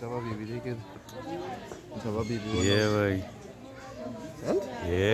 Estaba बीबी देखे, estaba बीबी Yeah, वाला। भाई। And? Yeah.